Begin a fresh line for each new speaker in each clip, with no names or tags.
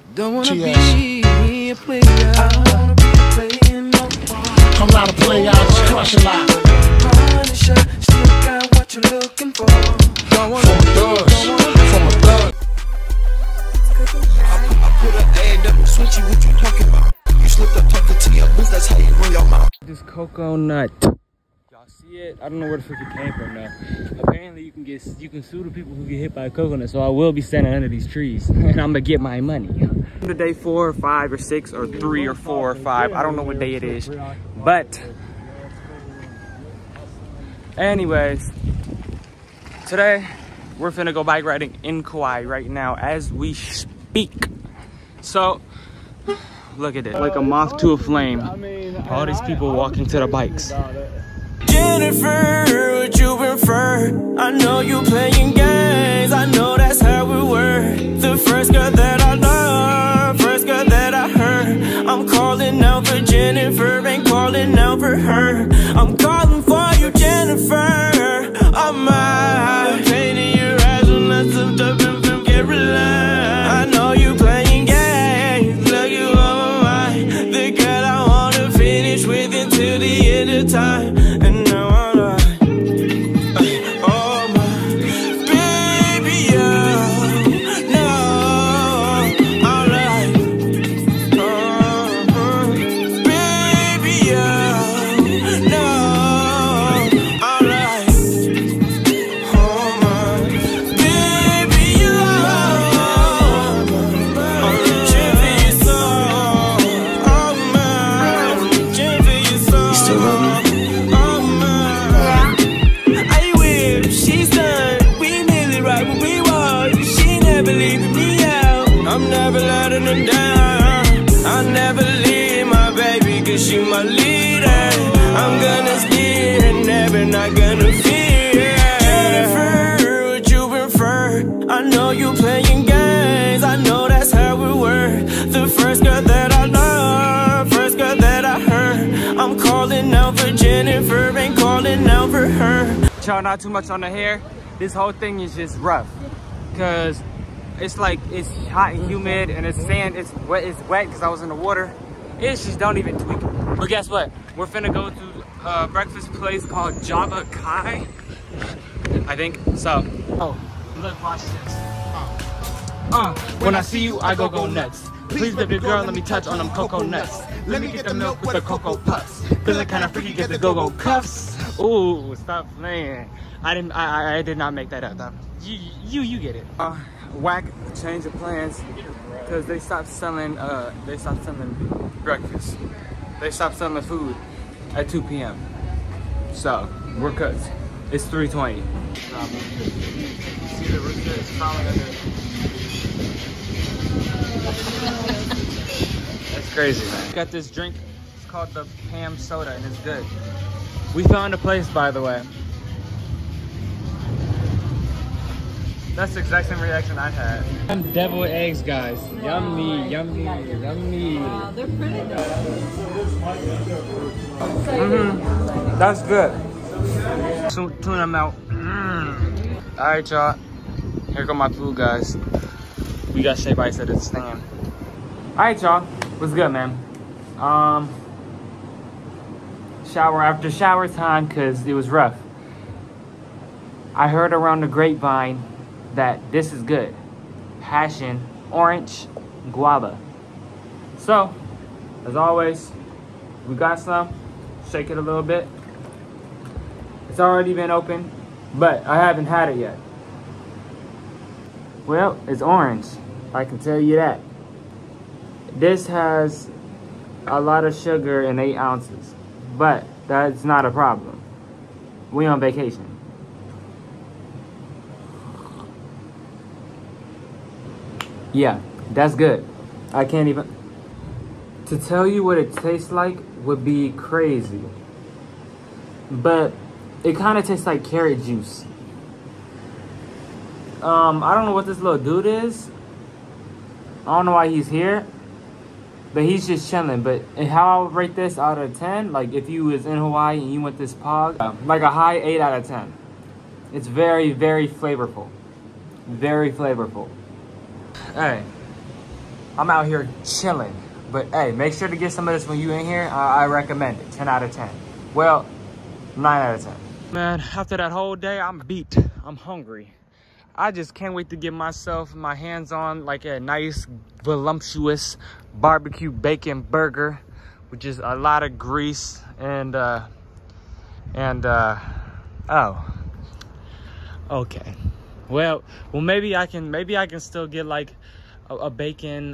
Don't wanna be a player. I don't wanna be a player no more.
I'm not a player, I just crush a lot.
Punisher, still got what you're looking for. Don't wanna be,
From a thug.
I put an A double switchy, what you talking about? You slipped up talking to your boots, that's how you run your mouth.
This cocoa nut. Y'all see it? I don't know where the fuck it came from though. Apparently you can sue the people who get hit by a coconut, so I will be standing under these trees and I'm gonna get my money. To day 4 or 5 or 6 or 3 or 4 or 5. I don't know what day it is. But anyways, today we're finna go bike riding in Kuai right now as we speak. So look at it, like a moth to a flame. All these people walking to the bikes.
Jennifer, what you prefer? I know you playing games, I know that's how we were. The first girl that I loved, first girl that I heard. I'm calling out for Jennifer, ain't calling out for her. I'm calling for you, Jennifer. I'm painting your eyes when I slipped up and from Caroline. I know you playing games, look you on my mind. The girl I wanna finish with until the end of time. And now I'm like, oh my baby, oh, no, I'm like, baby, oh, no, I'm like, oh my baby, oh, I'm reaching for your soul, oh my, I'm reaching for your soul. You still love me? I'm never letting her down. I'll never leave my baby, cause she my leader. I'm gonna steer and never not gonna fear. Jennifer, what you prefer? I know you playing games, I know that's how we were. The first girl that I loved, first girl that I heard. I'm calling out for Jennifer, ain't calling out for her.
Y'all, not too much on the hair. This whole thing is just rough, cause it's like, it's hot and humid and it's sand, it's wet because I was in the water. It's just don't even tweak it. But guess what? We're finna go to a breakfast place called Java Kai, I think. So, oh, look, watch this. When I see you, I go nuts. Please, baby girl, let me touch on them cocoa nuts. Let me get the milk with the cocoa puffs. Feeling kinda freaky, get the go-go cuffs. Ooh, stop playing. I did not make that up though. You get it. Whack change of plans because they stopped selling breakfast. They stopped selling food at 2 p.m. So we're cooked. It's 3:20. See the rooster is crawling under. That's crazy, man. Got this drink. It's called the Pam Soda and it's good. We found a place, by the way. That's the exact same reaction I had. Them deviled eggs, guys. Yummy, yummy, yummy.
Wow, they're pretty good.
That's good. Tuna melt. All right, y'all. Here go my food, guys. We got Shea Bites at the stand. All right, y'all. What's good, man? Shower after shower time, cause it was rough. I heard around the grapevine that this is good. Passion, orange, guava. So, as always, we got some. Shake it a little bit. It's already been open, but I haven't had it yet. Well, it's orange. I can tell you that. This has a lot of sugar in 8 ounces, but that's not a problem. We on vacation. Yeah, that's good. I can't even... To tell you what it tastes like would be crazy. But it kind of tastes like carrot juice. I don't know what this little dude is. I don't know why he's here. But he's just chilling. But how I would rate this out of 10, like if you was in Hawaii and you went this pog, like a high 8 out of 10. It's very, very flavorful. Very flavorful. Hey, I'm out here chilling. But hey, make sure to get some of this when you in here. I recommend it. 10 out of 10. Well, 9 out of 10. Man, after that whole day, I'm beat. I'm hungry. I just can't wait to get my hands on like a nice, voluptuous barbecue bacon burger, which is a lot of grease and oh, okay. Well, maybe I can still get like a bacon,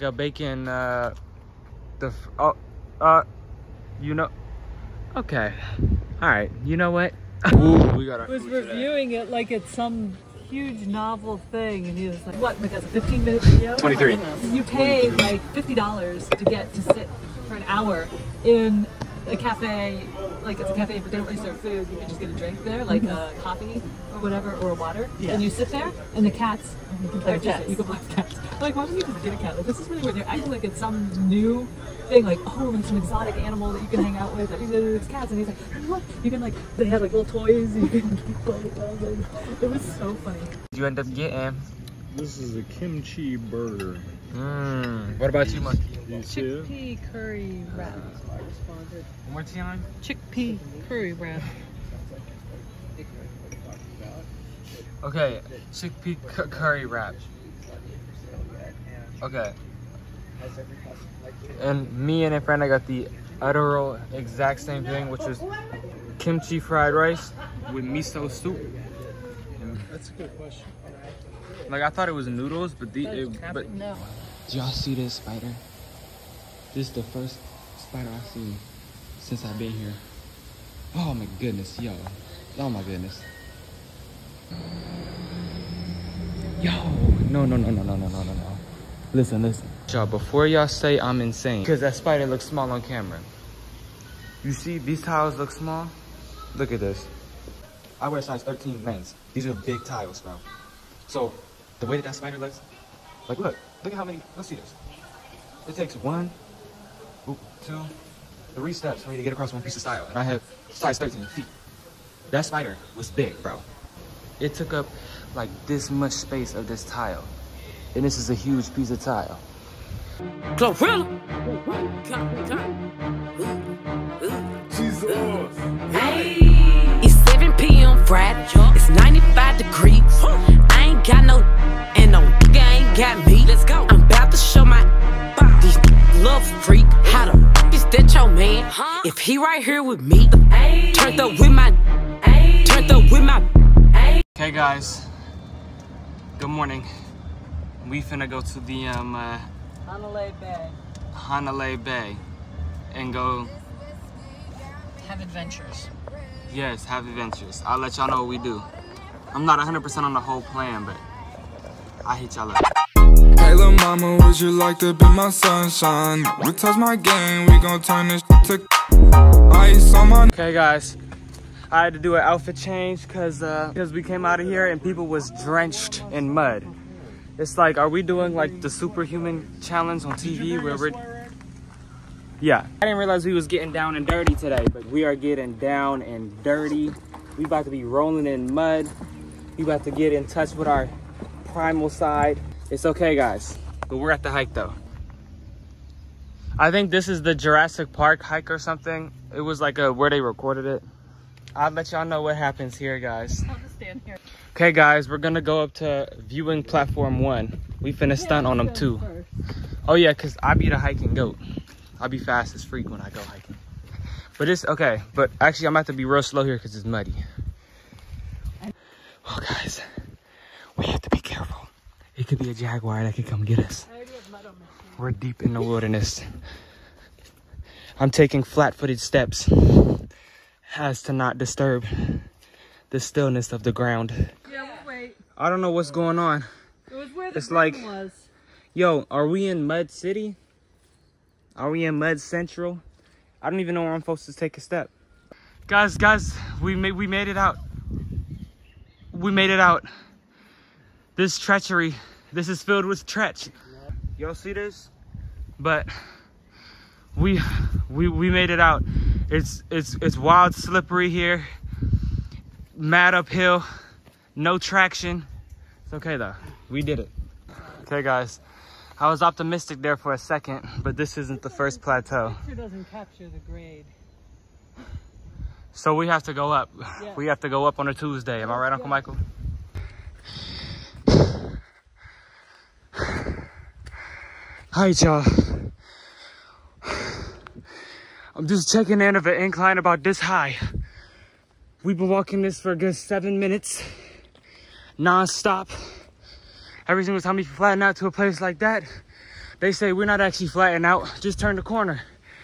you know, okay. All right, you know what? Ooh, we gotta.
Was reviewing it like it's some huge novel thing, and he was like, "What? Because a 15-minute video?
23.
You pay like $50 to get to sit for an hour in a cafe. Like it's a cafe, but they don't really serve food. You can just get a drink there, like a coffee or whatever, or a water. Yeah. And you sit there, and the cats. You can play cats. You can play cats. Like, why don't you just get a cat? Like, this is really weird. They're acting like it's some new thing, like, oh, it's an exotic animal that you can hang out with. I mean, it's cats, and he's like, what? You can, like, they have like little toys. You can play with them. It was so funny.
You end up getting.
This is a kimchi burger.
What about you, Monkey?
Chickpea curry wrap.
One more time.
Chickpea curry wrap.
Okay, chickpea curry wrap. Okay. And me and a friend, I got the utteral exact same thing, which was kimchi fried rice with miso soup.
That's a good question.
Like, I thought it was noodles, but
No.
do y'all see this spider? This is the first spider I've seen since I've been here. Oh my goodness, yo. Oh my goodness. Yo, no. Listen. Y'all, before y'all say I'm insane, because that spider looks small on camera. You see, these tiles look small. Look at this. I wear size 13 men's. These are big tiles, bro. So, the way that spider looks, like look at how many, let's see this. It takes 1, 2, 3 steps for me to get across one piece of tile. And I have size 13 feet. That spider was big, bro. It took up like this much space of this tile. And this is a huge piece of tile.
Glorilla. Hey, it's 7 p.m. Friday. It's 95 degrees. I ain't got no, and no nigga ain't got me. Let's go. I'm about to show my these love freak how the is that your man? If he right here with me, turned up with my.
Okay, guys. Good morning. We finna go to the Hanalei Bay and go
Have adventures.
Yes, have adventures. I'll let y'all know what we do. I'm not 100% on the whole plan, but I hit y'all up.
Hey little mama, would you like to be my sunshine? We touch my game, we gon' turn this to ice on my.
Okay, guys. I had to do an outfit change because we came out of here and people was drenched in mud. It's like, are we doing like the superhuman challenge on TV where we're... Yeah. I didn't realize we was getting down and dirty today, but we are getting down and dirty. We about to be rolling in mud. We about to get in touch with our primal side. It's okay, guys, but we're at the hike though. I think this is the Jurassic Park hike or something. It was like where they recorded it. I'll let y'all know what happens here, guys.
I'll just stand here.
Okay, guys, we're gonna go up to viewing platform 1. We finna stunt on them too. Oh yeah, cause I be the hiking goat. I'll be fast as freak when I go hiking. But it's okay. But actually, I'm about to be real slow here because it's muddy. Oh, guys, we have to be careful. It could be a jaguar that could come get us. We're deep in the wilderness. I'm taking flat-footed steps as to not disturb the stillness of the ground.
Yeah, we'll wait.
I don't know what's going on.
It was where the
It's like,
was.
yo, are we in Mud City? Are we in Mud Central? I don't even know where I'm supposed to take a step. Guys, we made it out. We made it out. This treachery, this is filled with treach. Y'all see this? But we made it out. It's wild, slippery here. Mad uphill, no traction. It's okay though. We did it. Okay, guys. I was optimistic there for a second, but this isn't the first plateau.
The picture doesn't capture the grade.
So we have to go up.
Yeah.
We have to go up on a Tuesday. Am I right, Uncle Michael? Hi, y'all. I'm just checking in of an incline about this high. We've been walking this for a good 7 minutes, non-stop. Every single time you flatten out to a place like that, they say we're not actually flattening out, just turn the corner.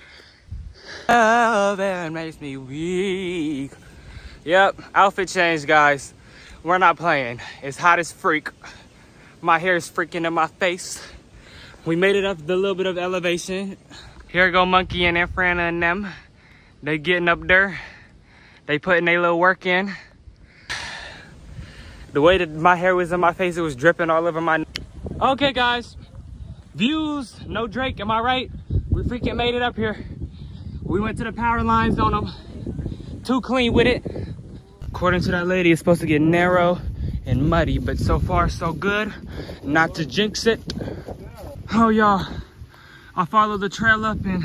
Love and makes me weak. Yep, outfit change, guys. We're not playing. It's hot as freak. My hair is freaking in my face. We made it up the little bit of elevation. Here go Monkey and Efren and them. They getting up there. They putting their little work in. The way that my hair was in my face, it was dripping all over my... Okay, guys. Views, no Drake, am I right? We freaking made it up here. We went to the power lines on them. Too clean with it. According to that lady, it's supposed to get narrow and muddy, but so far, so good. Not to jinx it. Oh, y'all. I followed the trail up and...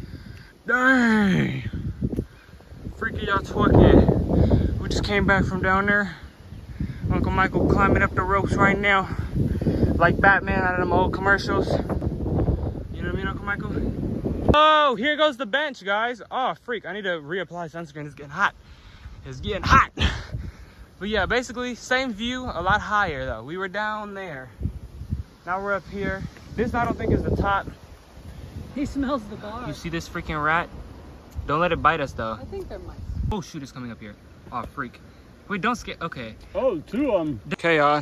Dang. Freaking y'all twerking. We just came back from down there. Uncle Michael climbing up the ropes right now. Like Batman out of them old commercials. You know what I mean, Uncle Michael? Oh, here goes the bench, guys. Oh, freak. I need to reapply sunscreen. It's getting hot. It's getting hot. But yeah, basically, same view, a lot higher, though. We were down there. Now we're up here. This, I don't think, is the top.
He smells the bar.
You see this freaking rat? Don't let it bite us, though.
I think they're mice.
Oh, shoot, it's coming up here. Oh, freak. Wait, don't scare. Okay.
Oh, 2 of them.
Okay, y'all.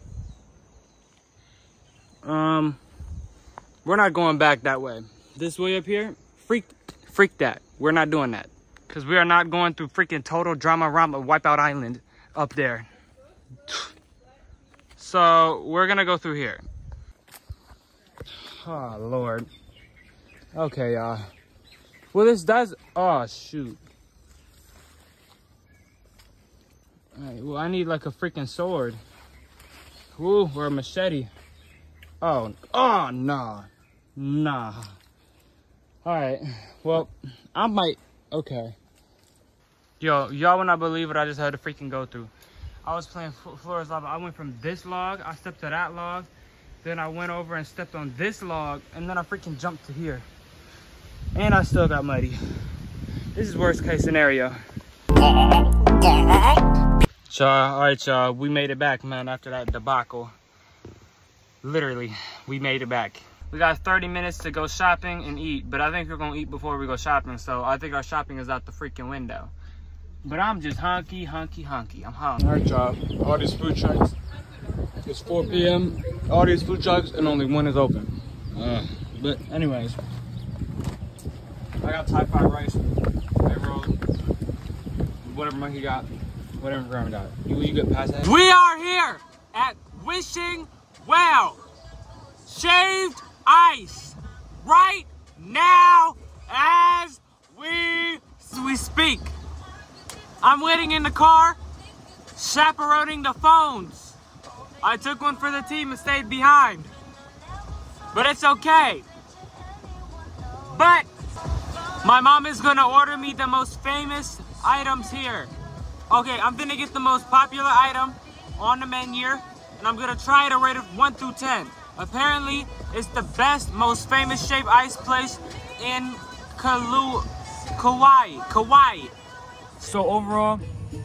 We're not going back that way. This way up here, freak that. We're not doing that. Because we are not going through freaking total drama Wipeout Island up there. So, we're going to go through here. Oh, Lord. Okay, y'all. Well, this does... Oh, shoot. Alright, well, I need like a freaking sword. Ooh, or a machete. Oh, nah. Nah. Alright, well, I might... Okay. Yo, y'all would not believe what I just had to freaking go through. I was playing Flora's Lava. I went from this log, I stepped to that log, then I went over and stepped on this log, and then I freaking jumped to here. And I still got muddy. This is worst case scenario. Y'all, all right, y'all, we made it back, man, after that debacle. Literally, we made it back. We got 30 minutes to go shopping and eat, but I think we're gonna eat before we go shopping, so I think our shopping is out the freaking window. But I'm just honky. I'm hungry.
All right, y'all. All these food trucks. It's 4 p.m. All these food trucks and only one is open. But anyways, I got Thai fried rice, egg rolls, whatever Monkey got. Whatever Grandma got. You get past that?
We are here at Wishing Well. Shaved ice. Right now as we speak. I'm waiting in the car, chaperoning the phones. I took one for the team and stayed behind. But it's okay. But my mom is gonna order me the most famous items here. Okay, I'm gonna get the most popular item on the menu, and I'm gonna try it at a rate of 1 through 10. Apparently, it's the best, most famous shaved ice place in Kuai. So overall,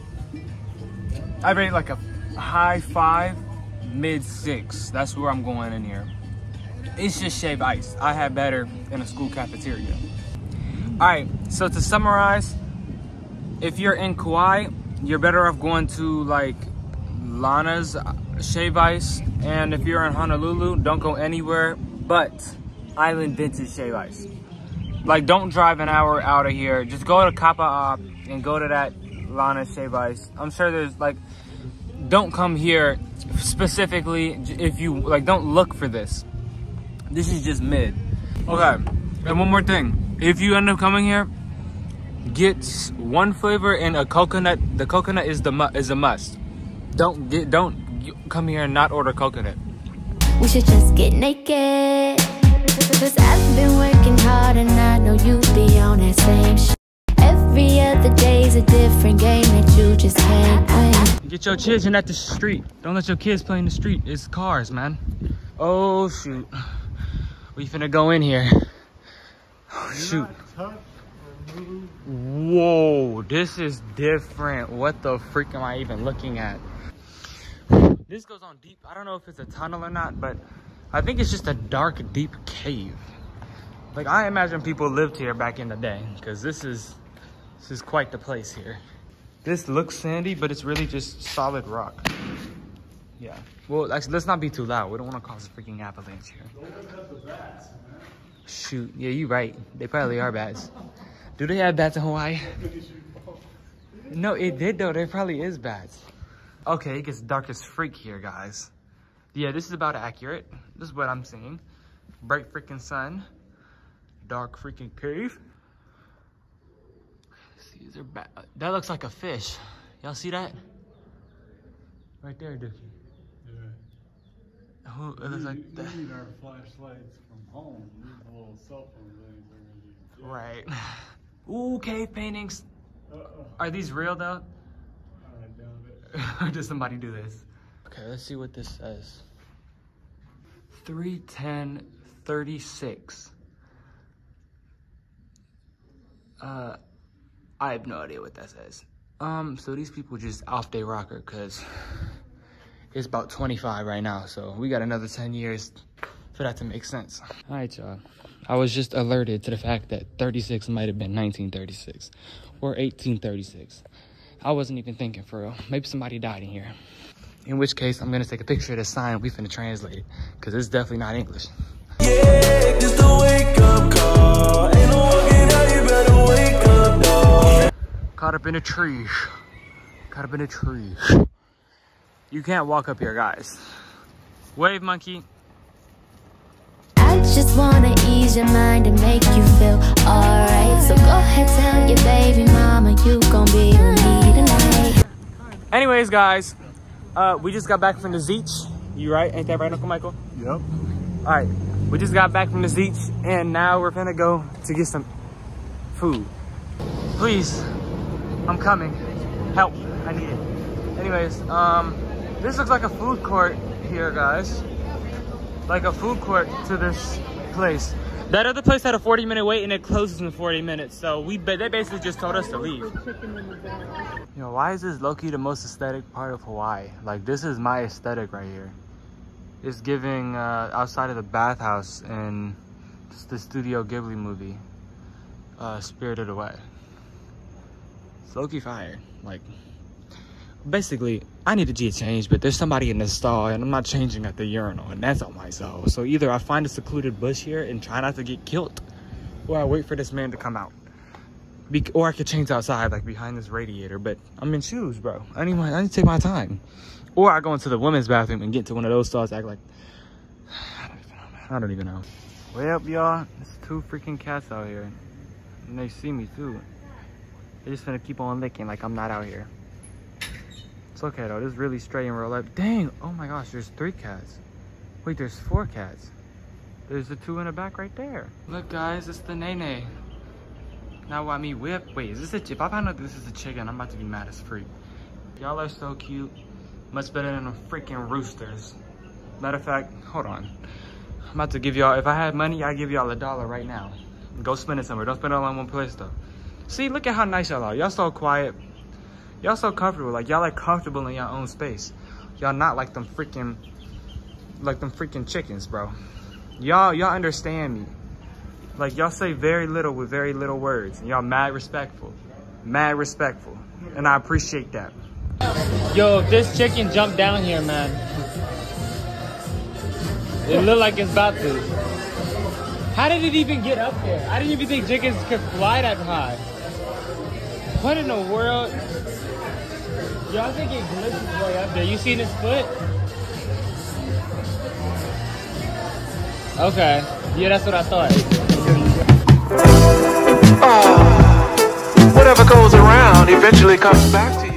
I rate like a high 5, mid 6. That's where I'm going in here. It's just shaved ice. I had better in a school cafeteria. All right, so to summarize, if you're in Kuai, you're better off going to like Lana's Shave Ice, and if you're in Honolulu, don't go anywhere but Island Vintage Shave Ice. Like, don't drive an hour out of here. Just go to Kappa and go to that Lana's Shave Ice. I'm sure there's like, don't come here specifically if you like. Don't look for this. This is just mid. Okay, and one more thing. If you end up coming here, get one flavor and a coconut. The coconut is a must. Don't come here and not order coconut.
We should just get naked. Cause I've been working hard and I know you be on that same shit. Every other day's a different game that you just can't win.
Get your children at the street. Don't let your kids play in the street. It's cars, man. Oh, shoot. We finna go in here. Oh, shoot. Whoa, this is different. What the freak am I even looking at? This goes on deep. I don't know if it's a tunnel or not, but I think it's just a dark, deep cave. Like, I imagine people lived here back in the day, because this is quite the place here. This looks sandy, but it's really just solid rock. Yeah. Well, actually, let's not be too loud. We don't want to cause a freaking avalanche here. Shoot. Yeah, you're right. They probably are bats. Do they have bats in Hawaii? No, it did though. There probably is bats. Okay, it gets dark as freak here, guys. Yeah, this is about accurate. This is what I'm seeing. Bright freaking sun. Dark freaking cave. Let's see, is there bat? That looks like a fish. Y'all see that? Right there, Dookie. Yeah. Oh, it looks like that.
We need our flashlights from home. These little cell phone things already.
Right. Ooh, cave paintings. Are these real though?
I doubt it.
Or does somebody do this? Okay, let's see what this says. 31036. I have no idea what that says. So these people just off their rocker because it's about 25 right now. So we got another 10 years for that to make sense. All right, y'all. I was just alerted to the fact that 36 might have been 1936 or 1836. I wasn't even thinking for real. Maybe somebody died in here. In which case, I'm gonna take a picture of the sign. We finna translate it because it's definitely not English.
Yeah, just a wake up call. Ain't no walking out, you better wake up, dog.
Caught up in a tree. Caught up in a tree. You can't walk up here, guys. Wave, monkey.
I just wanna ease your mind and make you feel alright. So go ahead, tell your baby mama you gon' be with me tonight.
Anyways, guys, we just got back from the Zeech. You right? Ain't that right, Uncle Michael?
Yep.
All right, we just got back from the Zeech, and now we're gonna go to get some food. Please, I'm coming. Help, I need it. Anyways, this looks like a food court here, guys. Like a food court to this place. That other place had a 40-minute wait and it closes in 40 minutes. So they basically just told us to leave. You know, why is this low-key the most aesthetic part of Hawaii? Like, this is my aesthetic right here. It's giving outside of the bathhouse in the Studio Ghibli movie, Spirited Away. It's low-key fire. Like, basically, I need to get changed, but there's somebody in the stall and I'm not changing at the urinal, and that's on myself. So either I find a secluded bush here and try not to get killed, or I wait for this man to come out. Or I could change outside, like behind this radiator, but I'm in shoes, bro. I need to take my time. Or I go into the women's bathroom and get to one of those stalls, act like, I don't even know. Way up, y'all. There's 2 freaking cats out here. And they see me too. They're just gonna keep on licking like I'm not out here. It's okay though, this is really straight in real life. Dang, oh my gosh, there's 3 cats. Wait, there's 4 cats. There's the 2 in the back right there. Look guys, it's the Nene. Now I mean whip. Wait, is this a, if I find out this is a chicken, I'm about to be mad as freak. Y'all are so cute. Much better than the freaking roosters. Matter of fact, hold on. I'm about to give y'all, if I had money, I'd give y'all $1 right now. Go spend it somewhere. Don't spend it all in one place though. See, look at how nice y'all are. Y'all so quiet. Y'all so comfortable. Like, y'all like comfortable in your own space. Y'all not like them freaking chickens, bro. Y'all understand me. Like, y'all say very little with very little words. And y'all mad respectful. Mad respectful. And I appreciate that. Yo, if this chicken jumped down here, man. It looked like it's about to. How did it even get up there? I didn't even think chickens could fly that high. What in the world? Yo, I think it glitches way up there. You seen his foot? Okay. Yeah, that's what I thought.
Whatever goes around eventually comes back to you.